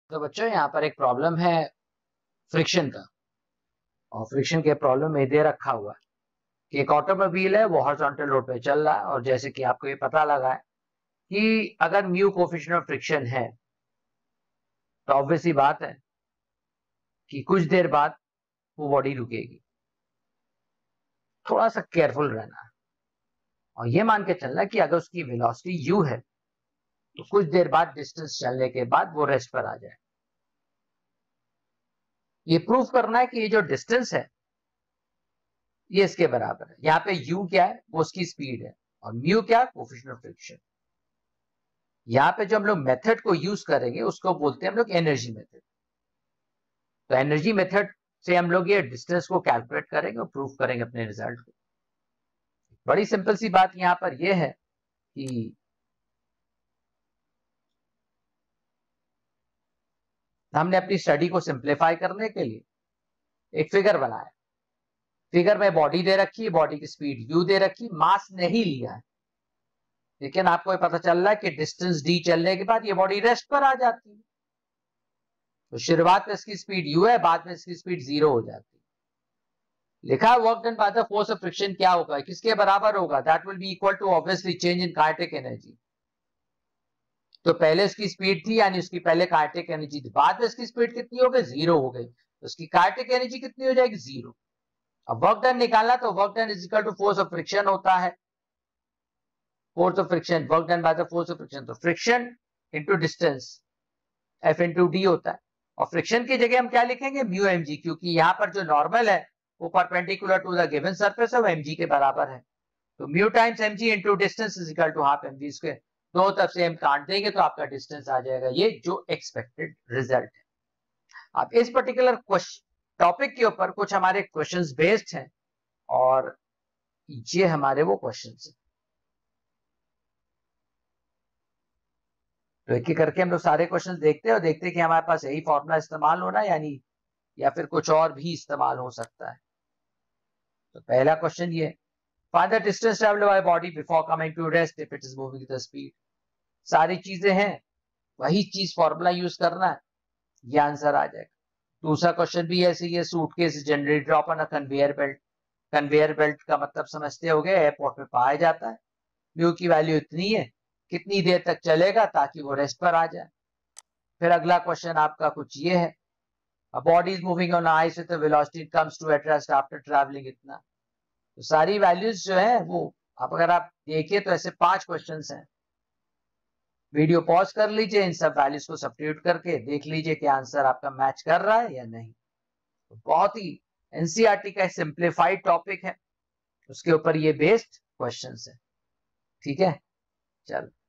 तो बच्चों यहाँ पर एक प्रॉब्लम है फ्रिक्शन का। और फ्रिक्शन के प्रॉब्लम में दे रखा हुआ है कि एक ऑटोमोबाइल है, वो हॉरिजॉन्टल रोड पे चल रहा है और जैसे कि आपको ये पता लगा है कि अगर म्यू कोफिशिएंट ऑफ फ्रिक्शन है तो ऑब्वियस सी बात है कि कुछ देर बाद वो बॉडी रुकेगी। थोड़ा सा केयरफुल रहना है और ये मान के चलना कि अगर उसकी वेलोसिटी u है तो कुछ देर बाद डिस्टेंस चलने के बाद वो रेस्ट पर आ जाए। ये प्रूव करना है कि ये जो डिस्टेंस है ये इसके बराबर है। यहाँ पे u क्या है, वो उसकी स्पीड है और म्यू क्या, कोफिशिएंट ऑफ फ्रिक्शन। यहाँ पे जो हम लोग मेथड को यूज करेंगे उसको बोलते हैं हम लोग एनर्जी मेथड। तो एनर्जी मेथड से हम लोग ये डिस्टेंस को कैलकुलेट करेंगे और प्रूव करेंगे अपने रिजल्ट को। बड़ी सिंपल सी बात यहाँ पर यह है कि हमने अपनी स्टडी को सिंप्लीफाई करने के लिए एक फिगर बनाया। फिगर में बॉडी दे रखी है, बॉडी की स्पीड u दे रखी, मास नहीं लिया है, लेकिन आपको ये पता चल रहा है कि डिस्टेंस d चलने के बाद ये बॉडी रेस्ट पर आ जाती है। तो शुरुआत में इसकी स्पीड u है, बाद में इसकी स्पीड 0 हो जाती है। लिखा है work done by the force of friction क्या होगा, किसके बराबर होगा, that will be equal to obviously change in kinetic energy. तो पहले इसकी स्पीड थी यानी उसकी पहले काइनेटिक एनर्जी थी, बाद में इसकी स्पीड कितनी हो गई, 0 हो गई, तो उसकी काइनेटिक एनर्जी कितनी हो जाएगी, 0। अब वर्क डन निकालना तो work done is equal to force of friction होता है। Force of friction, work done by the force of friction, तो friction into distance F into d होता है। और फ्रिक्शन की जगह हम क्या लिखेंगे, म्यू mg, क्योंकि यहाँ पर जो नॉर्मल है वो perpendicular to the given surface है, वो mg के बराबर है। तो mu times mg into distance is equal to half mg square. दोनों तरफ से हम काट देंगे तो आपका डिस्टेंस आ जाएगा, ये जो एक्सपेक्टेड रिजल्ट है। अब इस पर्टिकुलर टॉपिक के ऊपर कुछ हमारे क्वेश्चंस बेस्ड हैं और ये हमारे वो क्वेश्चंस हैं। तो एक एक करके हम लोग सारे क्वेश्चंस देखते हैं और देखते हैं कि हमारे पास यही फॉर्मूला इस्तेमाल होना है यानी या फिर कुछ और भी इस्तेमाल हो सकता है। तो पहला क्वेश्चन ये, find the distance travelled by body before coming to rest if it is moving with the speed. सारी चीजें हैं, वही चीज फॉर्मूला यूज करना है, ये आंसर आ जाएगा। दूसरा क्वेश्चन भी ऐसे ही है, suitcase generally drop on a conveyor belt. Conveyor belt का मतलब समझते होंगे, एयरपोर्ट में पाया जाता है। म्यू की वैल्यू इतनी है, कितनी देर तक चलेगा ताकि वो रेस्ट पर आ जाए। फिर अगला क्वेश्चन आपका कुछ ये है, a body is moving on ice with a velocity it comes to at rest after traveling इतना। तो सारी वैल्यूज जो है वो अगर आप देखिए तो ऐसे 5 क्वेश्चंस हैं। वीडियो पॉज कर लीजिए, इन सब वैल्यूज को सब्स्टिट्यूट करके देख लीजिए कि आंसर आपका मैच कर रहा है या नहीं। तो बहुत ही एनसीईआरटी का सिंप्लीफाइड टॉपिक है, उसके ऊपर ये बेस्ड क्वेश्चंस है। ठीक है, चलो।